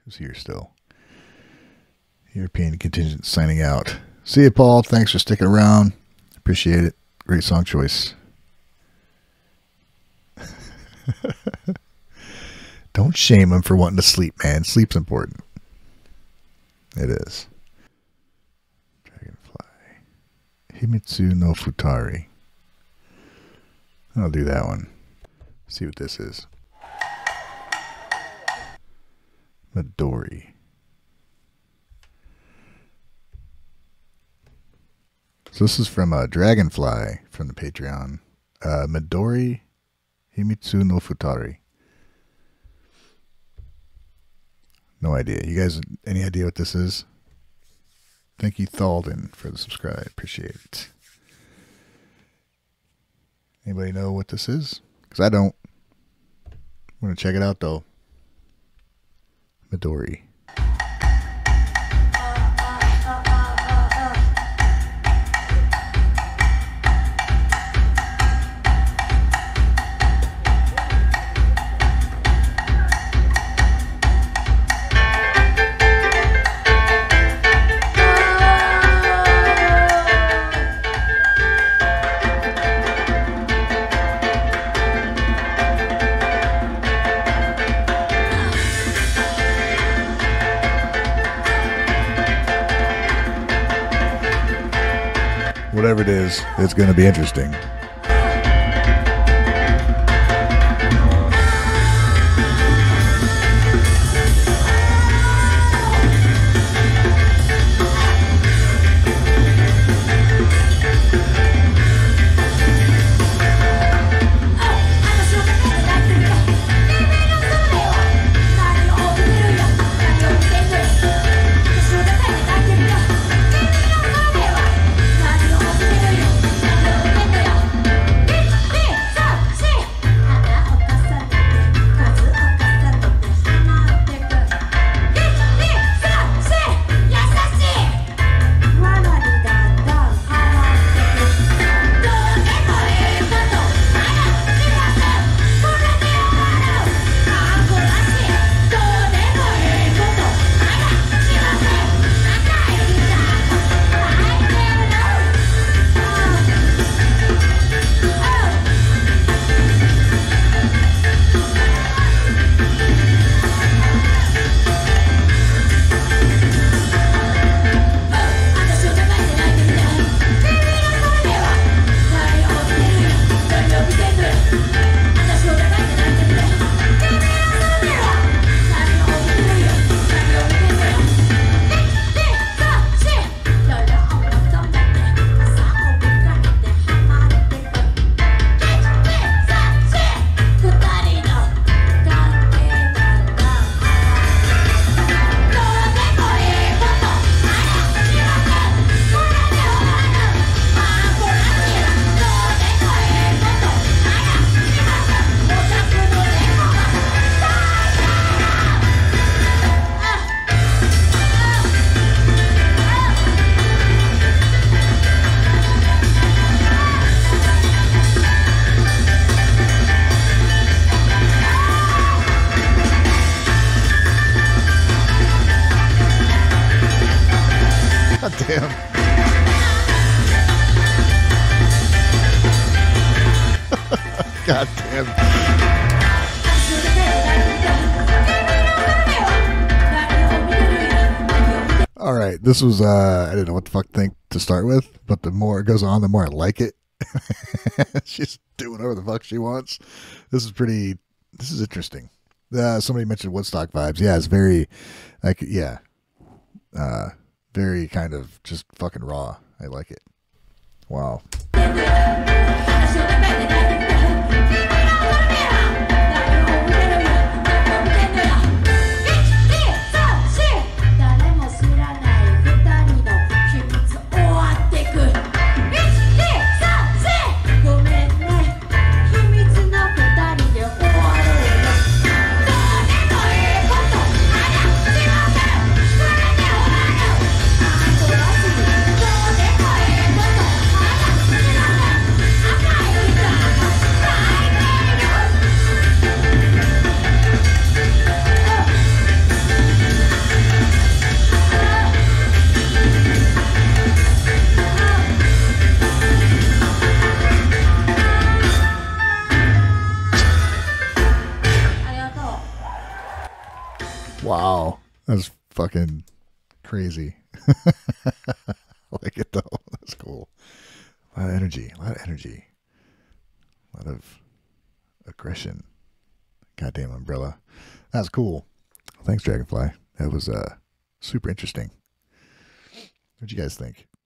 Who's here still? European contingent signing out. See you, Paul. Thanks for sticking around. Appreciate it. Great song choice. Don't shame him for wanting to sleep, man. Sleep's important. It is. Dragonfly. HIMITSU no FUTARI. I'll do that one. See what this is. Midori. So this is from Dragonfly from the Patreon. Midori HIMITSU no FUTARI. No idea. You guys, any idea what this is? Thank you, Thalden, for the subscribe. Appreciate it. Anybody know what this is? Because I don't. I'm going to check it out, though. Midori. Whatever it is, it's going to be interesting. Damn. God damn. All right, this was I didn't know what the fuck to think to start with, but the more it goes on, the more I like it. She's doing whatever the fuck she wants. This is interesting. Somebody mentioned Woodstock vibes. Yeah, it's very like very kind of just fucking raw. I like it. Wow. fucking crazy. I like it though. That's cool. A lot of energy. A lot of energy. A lot of aggression. Goddamn umbrella. That's cool. Thanks, Dragonfly. That was super interesting. What'd you guys think?